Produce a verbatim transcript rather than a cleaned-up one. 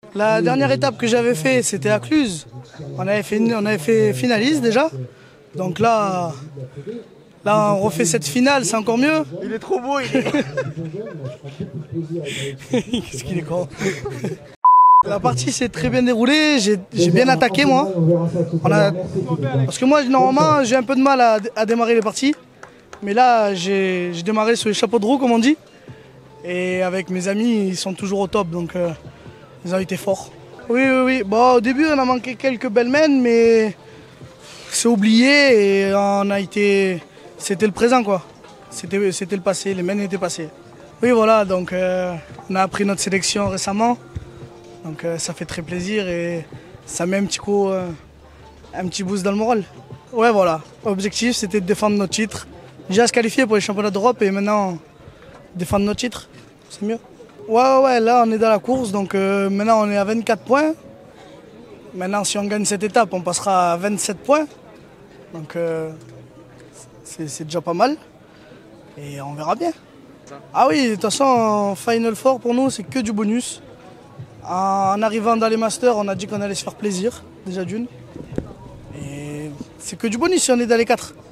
La dernière étape que j'avais fait, c'était à Cluse. On avait fait, on avait fait finaliste déjà. Donc là, là, on refait cette finale, c'est encore mieux. Il est trop beau, il est... Qu'est-ce qu'il est con. La partie s'est très bien déroulée, j'ai bien attaqué moi. On a... Parce que moi, normalement, j'ai un peu de mal à, à démarrer les parties. Mais là, j'ai démarré sur les chapeaux de roue, comme on dit. Et avec mes amis, ils sont toujours au top, donc euh, ils ont été forts. Oui, oui, oui. Bon, au début, on a manqué quelques belles mains, mais c'est oublié et on a été... C'était le présent, quoi. C'était le passé, les mains étaient passées. Oui, voilà, donc euh, on a appris notre sélection récemment. Donc euh, ça fait très plaisir et ça met un petit coup, euh, un petit boost dans le moral. Ouais, voilà. L'objectif, c'était de défendre notre titre. Déjà se qualifier pour les championnats d'Europe et maintenant défendre notre titre, c'est mieux. Ouais, ouais, ouais, là on est dans la course, donc euh, maintenant on est à vingt-quatre points. Maintenant, si on gagne cette étape, on passera à vingt-sept points. Donc euh, c'est déjà pas mal. Et on verra bien. Ah oui, de toute façon, Final Four pour nous, c'est que du bonus. En arrivant dans les Masters, on a dit qu'on allait se faire plaisir, déjà d'une. Et c'est que du bonus si on est dans les quatre.